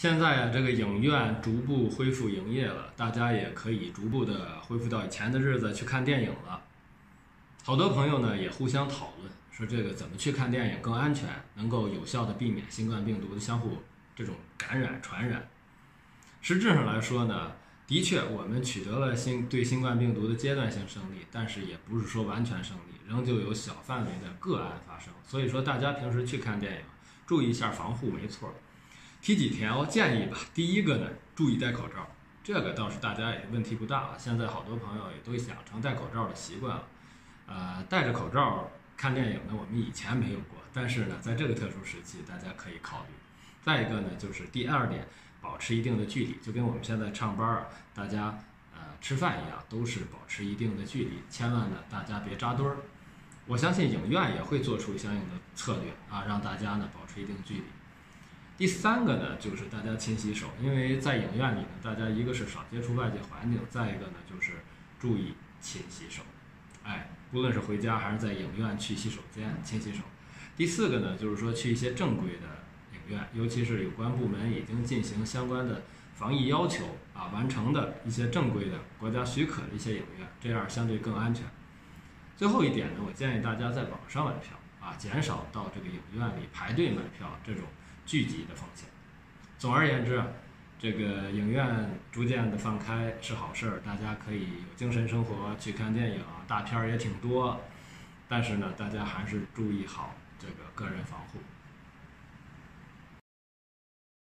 现在这个影院逐步恢复营业了，大家也可以逐步的恢复到以前的日子去看电影了。好多朋友呢也互相讨论，说这个怎么去看电影更安全，能够有效的避免新冠病毒的相互这种感染传染。实质上来说呢，的确我们取得了对新冠病毒的阶段性胜利，但是也不是说完全胜利，仍旧有小范围的个案发生。所以说大家平时去看电影，注意一下防护，没错。提几条建议吧。第一个呢，注意戴口罩，这个倒是大家也问题不大了。现在好多朋友也都养成戴口罩的习惯了。戴着口罩看电影呢，我们以前没有过，但是呢，在这个特殊时期，大家可以考虑。再一个呢，就是第二点，保持一定的距离，就跟我们现在上班啊，大家吃饭一样，都是保持一定的距离，千万呢大家别扎堆儿。我相信影院也会做出相应的策略啊，让大家呢保持一定距离。第三个呢，就是大家勤洗手，因为在影院里呢，大家一个是少接触外界环境，再一个呢就是注意勤洗手。不论是回家还是在影院去洗手间勤洗手。第四个呢，就是说去一些正规的影院，尤其是有关部门已经进行相关的防疫要求完成的一些正规的国家许可的一些影院，这样相对更安全。最后一点呢，我建议大家在网上买票减少到这个影院里排队买票这种聚集的风险。总而言之这个影院逐渐的放开是好事儿，大家可以有精神生活去看电影，大片儿也挺多，但是呢，大家还是注意好这个个人防护。